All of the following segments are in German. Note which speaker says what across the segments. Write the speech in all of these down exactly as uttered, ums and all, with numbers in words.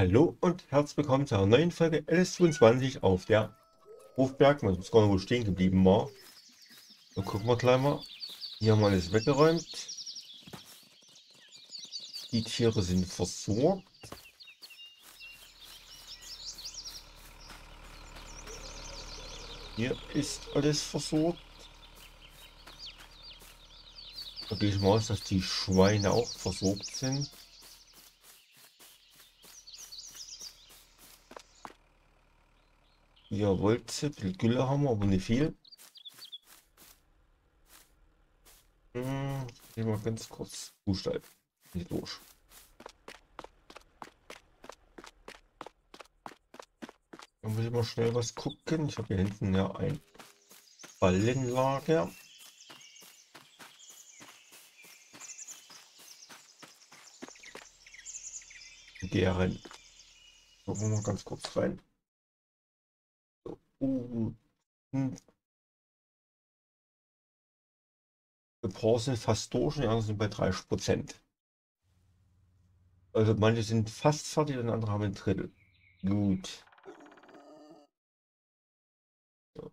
Speaker 1: Hallo und herzlich willkommen zu einer neuen Folge L S zweiundzwanzig auf der Hofberg. Man ist gar nicht, wo stehen geblieben war. So, gucken wir gleich mal. Hier haben wir alles weggeräumt. Die Tiere sind versorgt. Hier ist alles versorgt. Da gehe ich mal aus, dass die Schweine auch versorgt sind. Hier Wolze, ein bisschen Gülle haben wir, aber nicht viel. Hm, gehen wir ganz kurz Kuhstall. Nicht durch. Dann will ich mal schnell was gucken. Ich habe hier hinten ja ein Ballenlager. Deren. Gucken wir mal ganz kurz rein. So, uh, hm. Ein paar sind fast durch und die anderen sind bei dreißig Prozent. Also manche sind fast fertig und andere haben ein Drittel. Gut. So,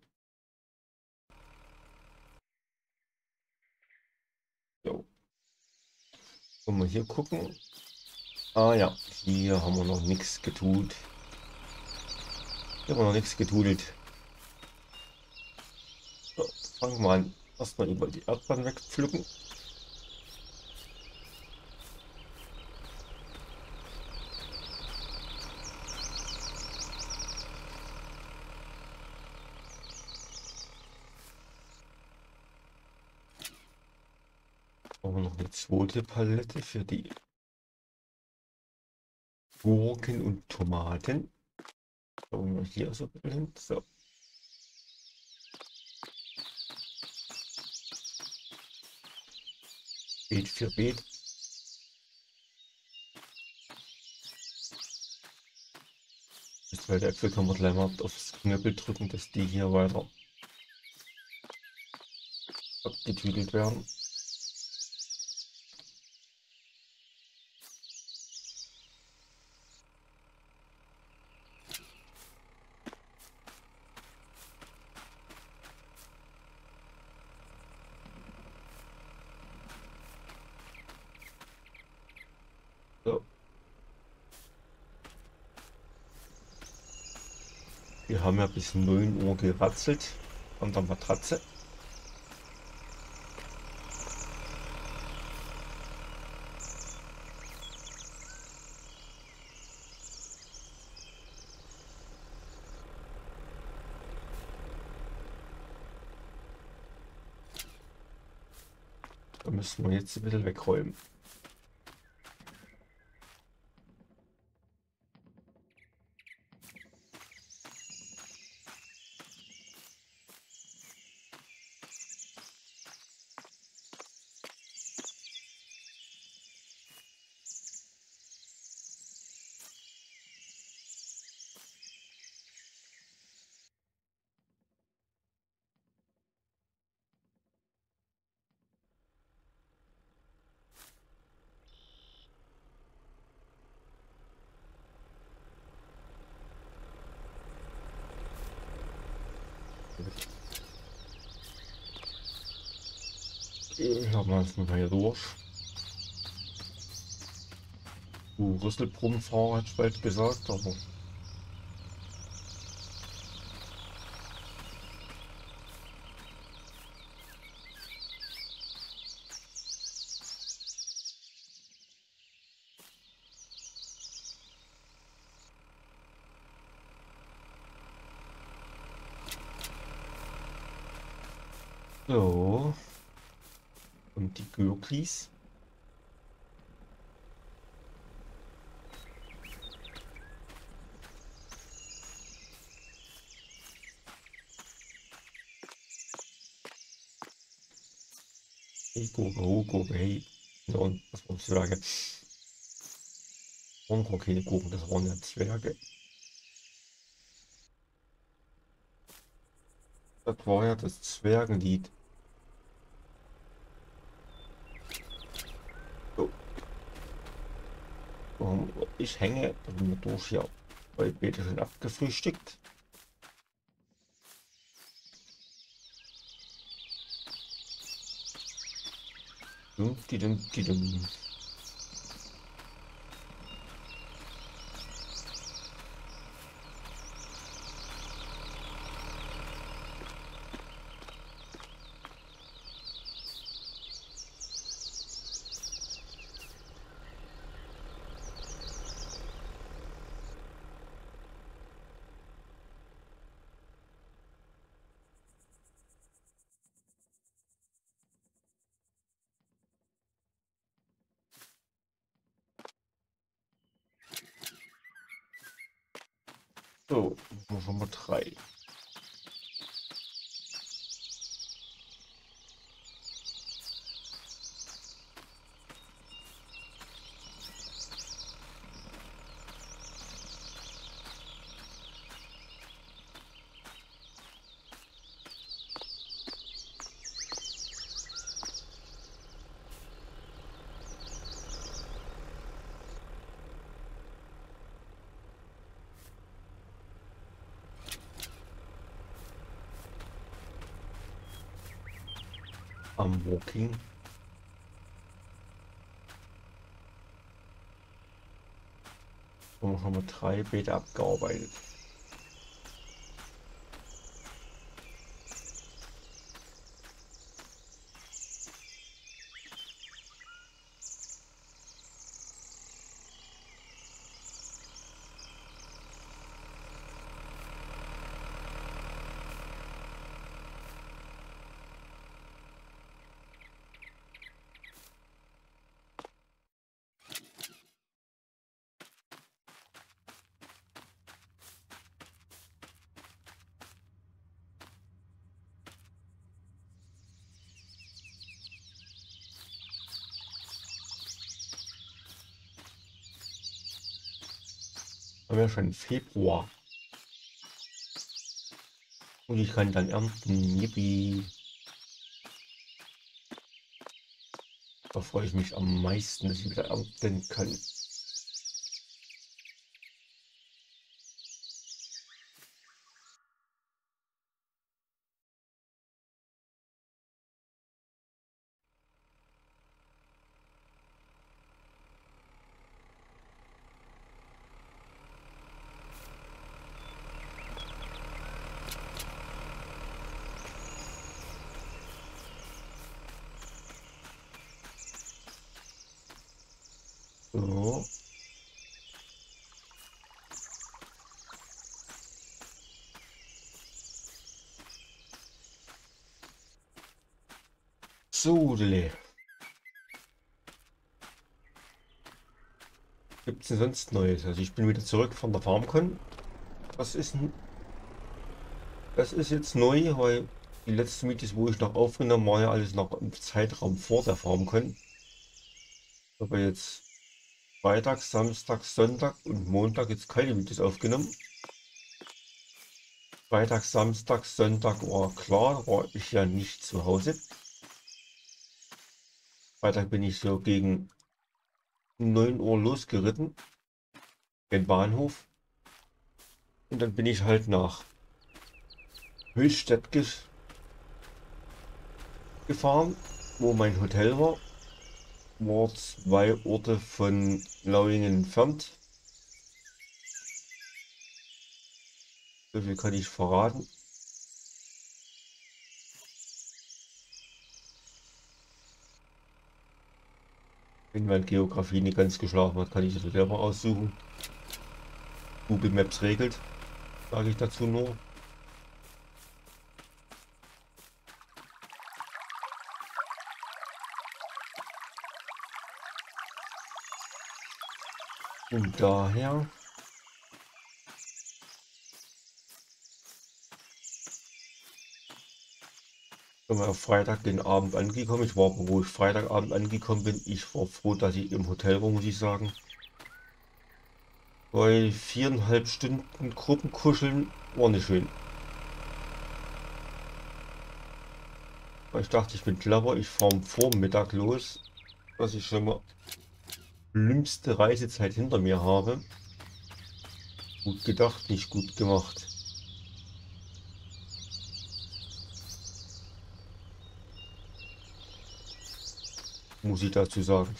Speaker 1: so. Wollen wir hier gucken? Ah ja, hier haben wir noch nichts getut. Hier haben wir noch nichts getudelt. So, fangen wir an. Erstmal über die Erdbeeren wegpflücken. Haben wir noch eine zweite Palette für die Gurken und Tomaten. Schauen wir hier so ein bisschen hin. So. Beet für Beet. Das zweite Äpfel kann man gleich mal aufs Knöppel drücken, dass die hier weiter abgetüdelt werden. So. Wir haben ja bis neun Uhr geratzelt an der Matratze. Da müssen wir jetzt ein bisschen wegräumen. Ich habe mal mal hier durch. Du Rüsselbrunnenfahrer hat bald gesagt, aber so. Und die Gürklis. Hey, Gurke, oh, Gurke, hey. Ja, und was waren Zwerge? Und keine Gurken, das waren ja Zwerge. Das war ja das Zwergenlied. So. Um, ich hänge dann sind wir durch hier. Weil Beete schon abgefrühstückt. Dum, die dum, die dum. So, schon mal drei. Am Walking. Und haben wir drei Beete abgearbeitet. Haben wir schon Februar. Und ich kann dann ernten. Yippie. Da freue ich mich am meisten, dass ich wieder ernten kann. So. So, gibt es denn sonst Neues? Also ich bin wieder zurück von der FarmCon. Was ist denn? Das ist jetzt neu, weil die letzten Videos, wo ich noch aufgenommen war, ja alles noch im Zeitraum vor der FarmCon. Aber jetzt Freitag, Samstag, Sonntag und Montag jetzt keine Videos aufgenommen. Freitag, Samstag, Sonntag war klar, war ich ja nicht zu Hause. Freitag bin ich so gegen neun Uhr losgeritten, den Bahnhof. Und dann bin ich halt nach Höchstädt gefahren, wo mein Hotel war. War zwei Orte von Lauingen entfernt. So viel kann ich verraten. Wenn mein Geografie nicht ganz geschlafen hat, kann ich das selber aussuchen. Google Maps regelt, sage ich dazu nur. Und daher bin ich auf Freitag den Abend angekommen. Ich war, wo ich Freitagabend angekommen bin, ich war froh, dass ich im Hotel war, muss ich sagen. Weil viereinhalb Stunden Gruppenkuscheln war nicht schön. Weil ich dachte, ich bin clever, ich fahre am Vormittag los, dass ich schon mal schlimmste Reisezeit hinter mir habe. Gut gedacht, nicht gut gemacht. Muss ich dazu sagen.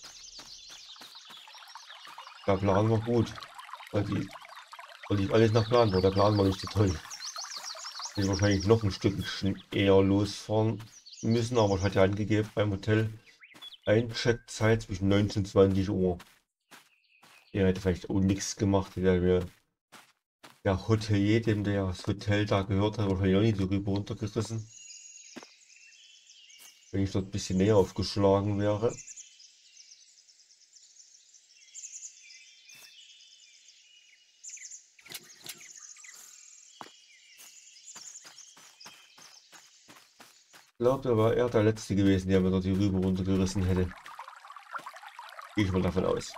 Speaker 1: Der Plan war gut. Weil die, weil lief alles nach Plan, war der Plan war nicht so toll. Ich wahrscheinlich noch ein Stückchen eher losfahren müssen, aber ich hatte angegeben beim Hotel Eincheckzeit zwischen neunzehn und zwanzig Uhr. Er hätte vielleicht auch nichts gemacht, der mir der Hotelier, dem der das Hotel da gehört hat, wahrscheinlich auch nicht so rüber runtergerissen. Wenn ich dort ein bisschen näher aufgeschlagen wäre. Ich glaube, da war er der Letzte gewesen, der mir dort die Rübe runtergerissen hätte. Gehe ich mal davon aus.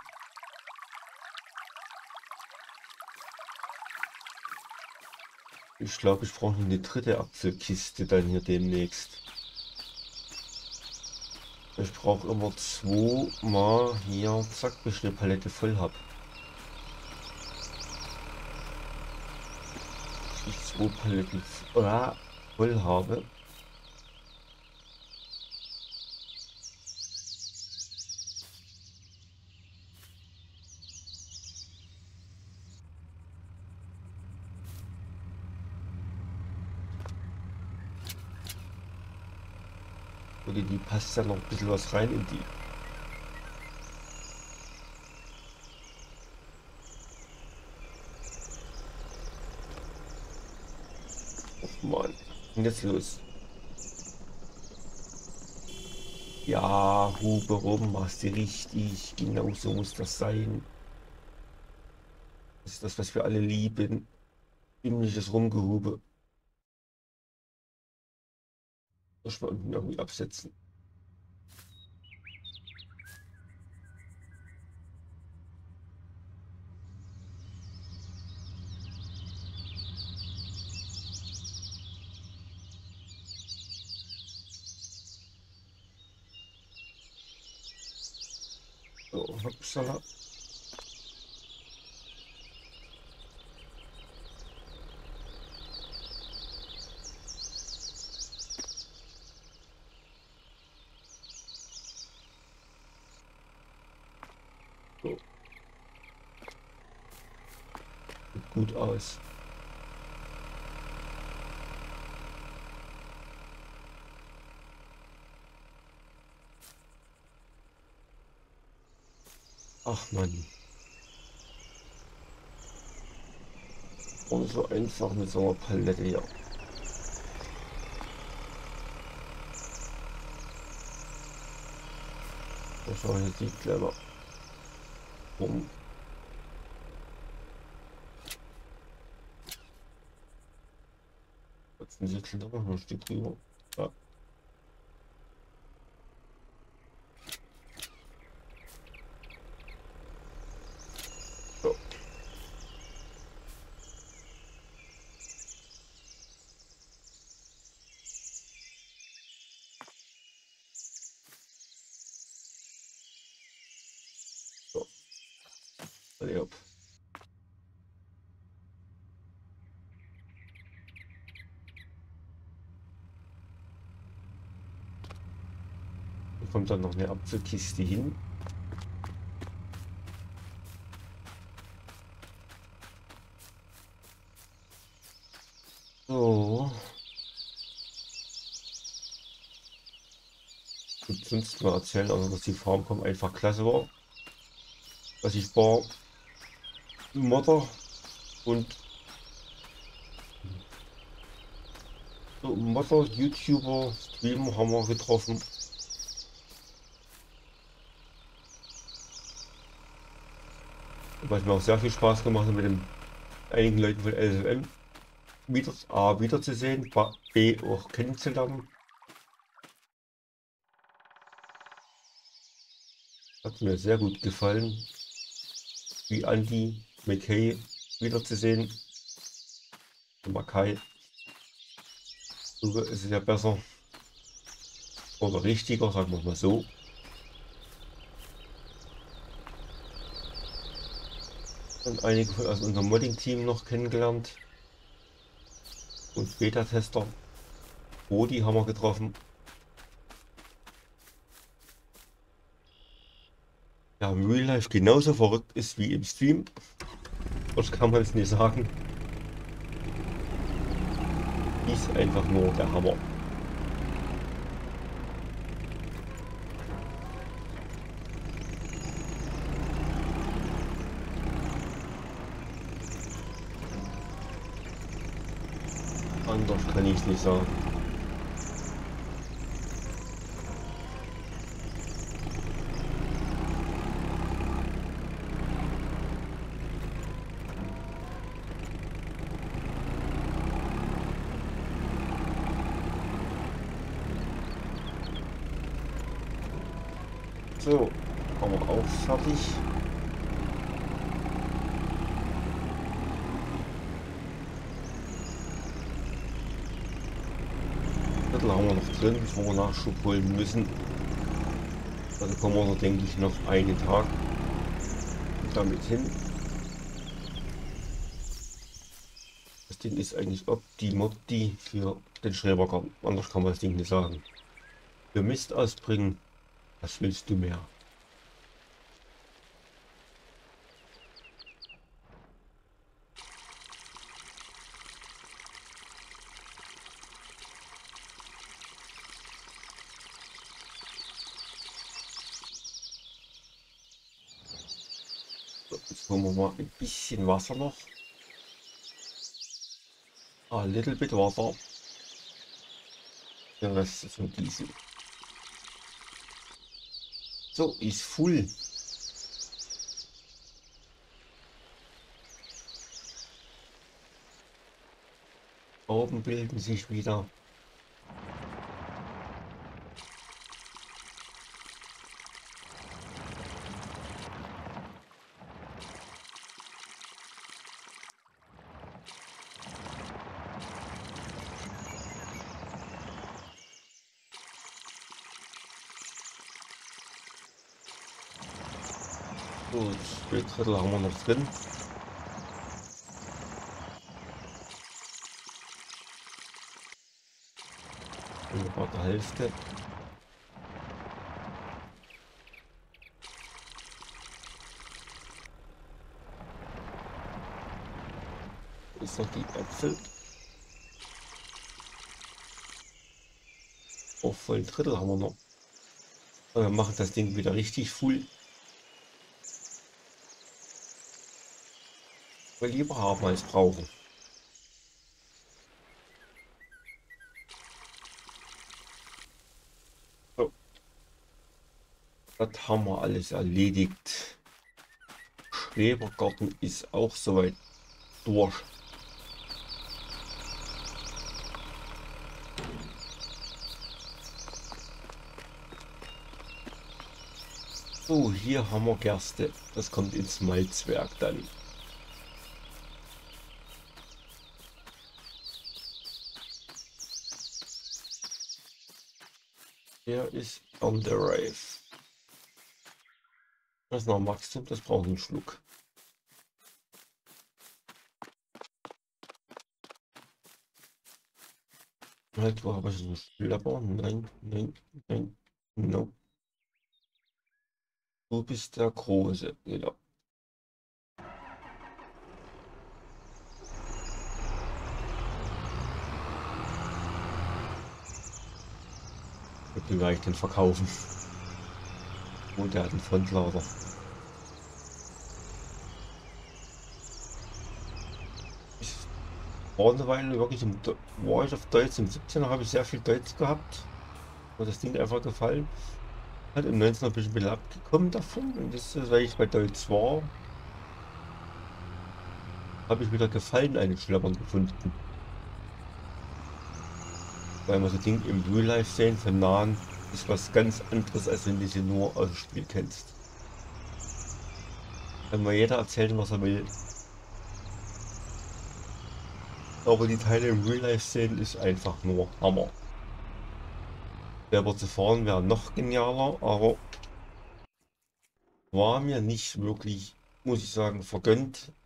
Speaker 1: Ich glaube, ich brauche noch eine dritte Apfelkiste dann hier demnächst. Ich brauche immer zwei Mal hier, zack, bis ich eine Palette voll habe. Ich zwei Paletten ah, voll habe. Oder die passt ja noch ein bisschen was rein in die. Och Mann. Und jetzt los. Ja, Hube rum, machst du richtig. Genau so muss das sein. Das ist das, was wir alle lieben. Ziemliches Rumgehube. Das mal unten irgendwie absetzen. So, hoppsala. So. Sieht gut aus. Ach Mann. Und so einfach mit so einer Palette hier. Das war jetzt nicht clever. Rum. Jetzt ein Sitzen da noch ein Stück drüber. Ja. So. So. Alle ab. Hier kommt dann noch eine Apfelkiste hin. So. Und sonst mal erzählen, also dass die Farmcom einfach klasse war. Dass ich war Modder und so Modder, YouTuber, Streamer haben wir getroffen. Was mir auch sehr viel Spaß gemacht hat, mit den einigen Leuten von L S M wieder, A, wiederzusehen, B, auch kennenzulernen. Hat mir sehr gut gefallen, wie Andy McKay wiederzusehen. Mackay. So ist es ja besser. Oder richtiger, sagen wir mal so. Und einige von aus unserem Modding-Team noch kennengelernt. Und Beta-Tester. Rodi haben wir getroffen. Ja, im Real Life genauso verrückt ist wie im Stream. Das kann man es nicht sagen. Ist einfach nur der Hammer. Anders kann ich es nicht sagen. So, haben wir auch fertig. Viertel haben wir noch drin, bevor wir Nachschub holen müssen. Also kommen wir noch, denke ich, noch einen Tag damit hin. Das Ding ist eigentlich optimopti für den Schrebergarten. Anders kann man das Ding nicht sagen. Für Mist ausbringen. Was willst du mehr? So, jetzt holen wir mal ein bisschen Wasser noch. A little bit Wasser. Der Rest ist von diesem. So, ist full. Oben bilden sich wieder gut. Zwei Drittel haben wir noch drin. Ungefähr der Hälfte. Ist noch die Äpfel. Auf vollen Drittel haben wir noch. Und wir machen das Ding wieder richtig full. Wir lieber haben als brauchen. So. Das haben wir alles erledigt. Schrebergarten ist auch soweit durch. So, hier haben wir Gerste. Das kommt ins Malzwerk dann. Der ist on the Rave. Das ist noch ein Wachstum, das braucht einen Schluck. Halt, wo habe ich einen Schlepper? Nein, nein, nein, no. Du bist der Große, genau. Wie werde ich den verkaufen? Oh, der hat einen Frontlader. Ich war eine Weile wirklich im Do war ich auf Deutsch. Im siebzehner habe ich sehr viel Deutsch gehabt. Mir das Ding einfach gefallen. Hat im neunzehner bin ich ein bisschen abgekommen davon. Und das ist, weil ich bei Deutsch war, habe ich wieder Gefallen an den Schleppern gefunden. Weil man so Ding im Real Life sehen von nahen ist was ganz anderes, als wenn du sie nur aus dem Spiel kennst. Kann mal jeder erzählen, was er will. Aber die Teile im Real Life sehen ist einfach nur Hammer. Selber zu fahren wäre noch genialer, aber war mir nicht wirklich, muss ich sagen, vergönnt.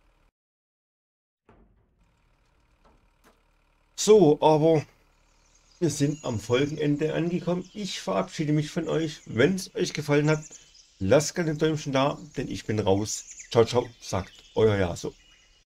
Speaker 1: So, aber wir sind am Folgenende angekommen. Ich verabschiede mich von euch. Wenn es euch gefallen hat, lasst gerne ein Däumchen da, denn ich bin raus. Ciao, ciao, sagt euer Jaso.